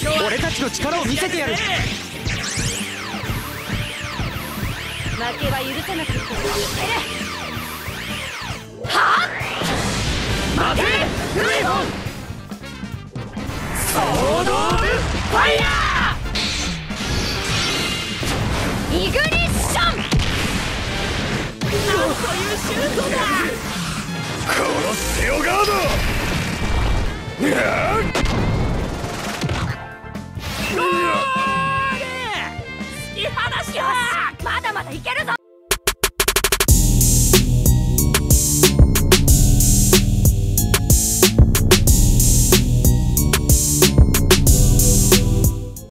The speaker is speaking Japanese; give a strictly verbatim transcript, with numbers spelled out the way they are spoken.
俺たちの力を見せてやる。 負けは許さなくていける。はっ待てフレイボンソード・オブ・ファイヤーイグニッション。なんというシュートだ。 殺してよガード。ゴール！突き放しよし、まだまだいけるぞ。